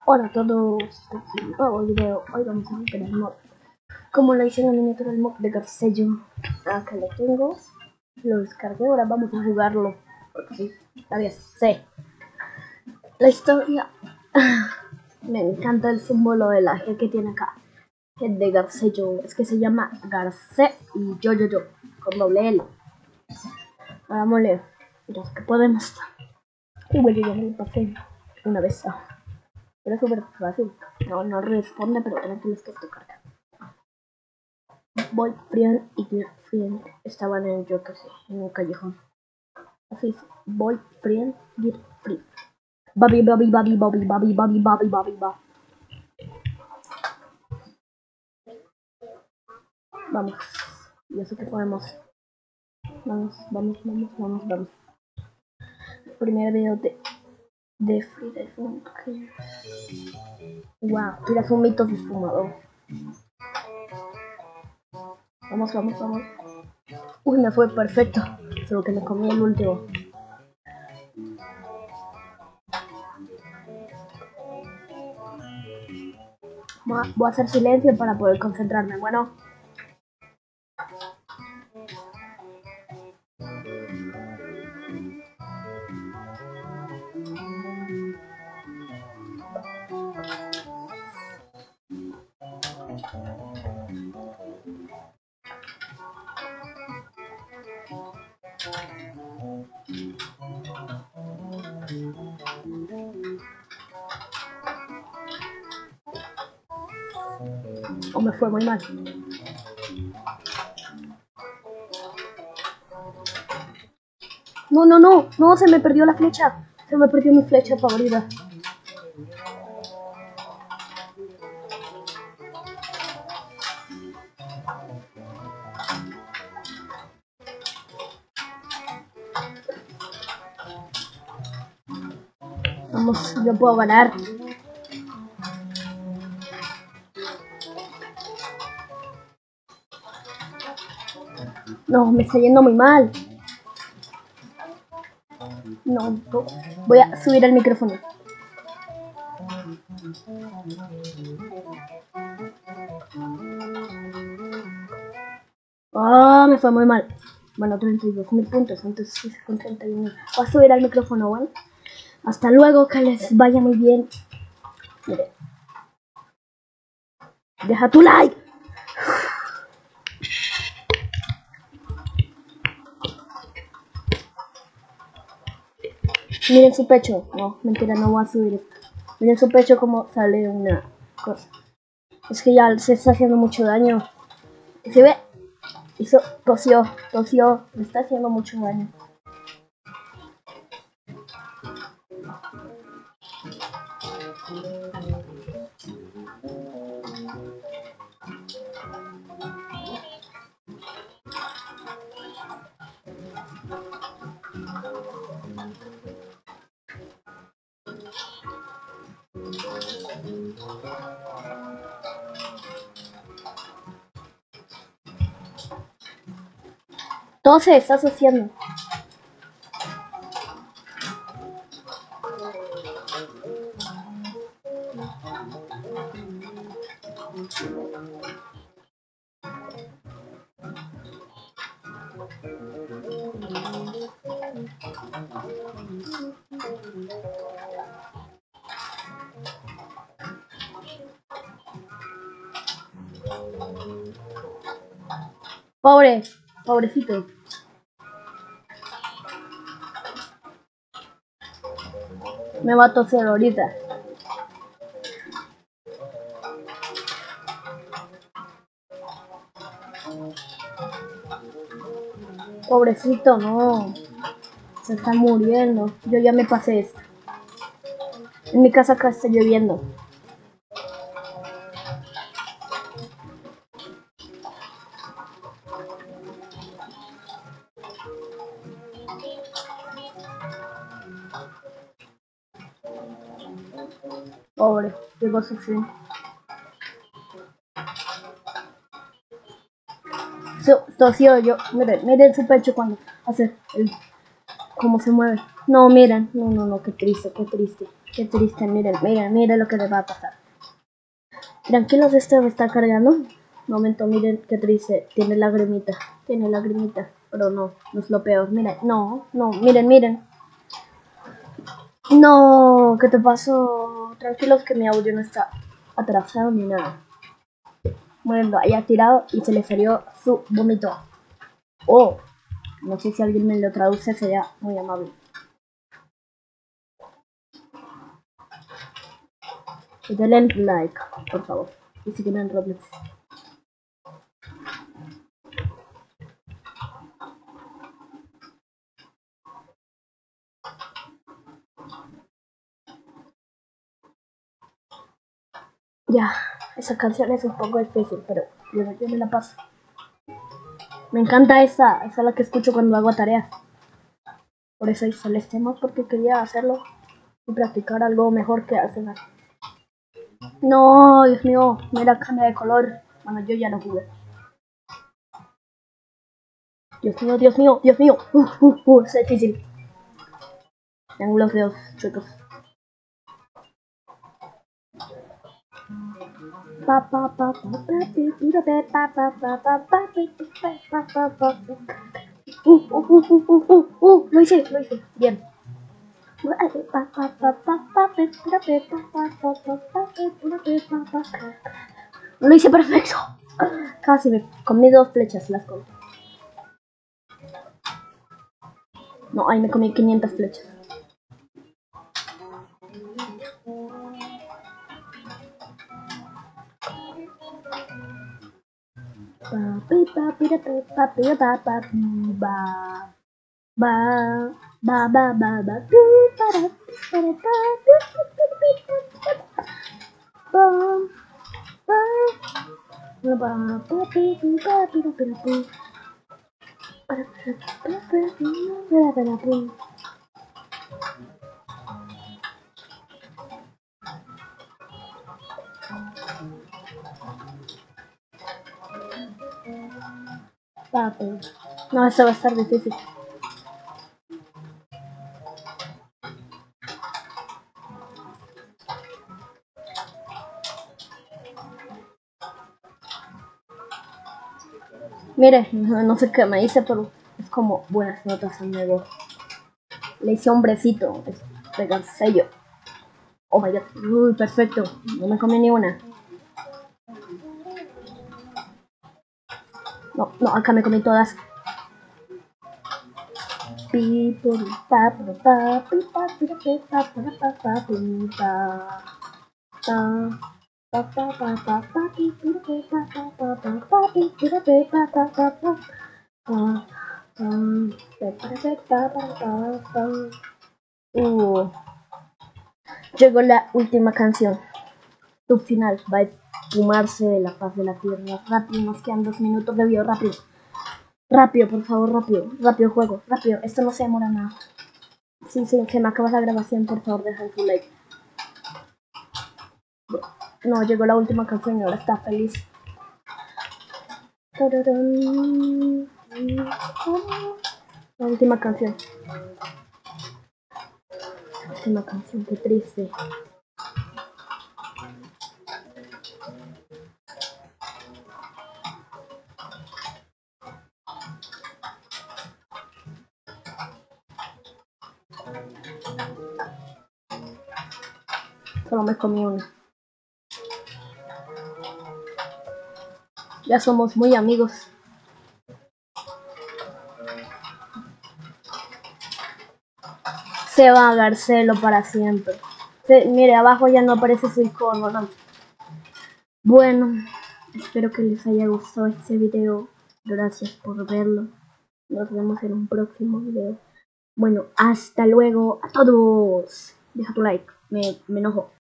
Hola a todos, este es un nuevo video. Hoy vamos a ver el mod. Como lo hice en la miniatura del mod de Garcello. Acá lo tengo. Lo descargué, ahora vamos a jugarlo. Porque sí, todavía sé. La historia. Me encanta el símbolo de la G que tiene acá. G de Garcello. Es que se llama Garce y yo. Con doble L. Hagámosle. Mira que podemos. Y bueno, yo ya me lo pasé una vez. Pero es súper fácil. No responde, pero tranquilo, que esto carga. Boyfriend y girlfriend estaban en, yo que sé, en un callejón. Así es. Boyfriend, girlfriend. Babi. Vamos. Yo sé que podemos. Vamos. Primer video de Frida Funk. Wow, mira, son mitos de fumador. Vamos. Uy, me fue perfecto. Solo que me comí el último. Voy a hacer silencio para poder concentrarme. Bueno. O me fue muy mal. No, se me perdió la flecha. Se me perdió mi flecha favorita. Vamos, yo puedo ganar. No, me está yendo muy mal. No, voy a subir el micrófono. Ah, me fue muy mal. Bueno, 32.000 puntos, entonces sí, con 31.000. Voy a subir al micrófono, bueno. Hasta luego, que les vaya muy bien. Mire. Deja tu like. Miren su pecho. No, mentira, no voy a subir esto. Miren su pecho como sale una cosa. Es que ya se está haciendo mucho daño. ¿Se ve? Hizo, tosió, me está haciendo mucho daño. Todo se está asociando. Pobrecito. Me va a toser ahorita. Pobrecito, no. Se está muriendo. Yo ya me pasé esto. En mi casa acá está lloviendo. Pobre, llegó su fin. Tosió yo. Miren su pecho cuando hace cómo se mueve. No, miren. No, qué triste. Qué triste, miren, miren, miren lo que les va a pasar. Tranquilos, esto me está cargando. Un momento, miren qué triste. Tiene lagrimita, pero no es lo peor. Miren, no, miren, miren. No, ¿qué te pasó? Tranquilos que mi audio no está atrasado ni nada. Bueno, lo haya tirado y se le salió su vómito. Oh, no sé si alguien me lo traduce, sería muy amable. Y denle like, por favor. Y si quieren Roblox. Ya, esa canción es un poco difícil, pero yo me la paso. Me encanta esa es la que escucho cuando hago tareas. Por eso hice el tema, porque quería hacerlo y practicar algo mejor que Arsenal. No, Dios mío, mira, cambia de color. Bueno, yo ya lo jugué. Dios mío. Es difícil. Tengo los dedos chuecos. Lo hice, bien. Lo hice perfecto. Casi me comí 2 flechas, las comí. No, ahí me comí 500 flechas. No, eso va a estar difícil. Mire, no sé qué me hice, pero es como buenas notas en nuevo. Le hice hombrecito, es pegar sello. Oh my god, uy, perfecto, no me comí ni una. No, acá me comí todas. Llegó la última canción. Tu final va a esfumarse de la paz de la tierra. Rápido, nos quedan 2 minutos de video, rápido. Rápido, por favor, rápido juego, rápido. Esto no se demora nada. Sí, se me acaba la grabación, por favor, deja su like. No, llegó la última canción y ahora está feliz. La última canción. La última canción, qué triste. Solo me comí una. Ya somos muy amigos. Se va a Garcelo para siempre. Mire, abajo ya no aparece su icono, ¿no? Bueno, espero que les haya gustado este video. Gracias por verlo. Nos vemos en un próximo video. Bueno, hasta luego a todos. Deja tu like, me enojo.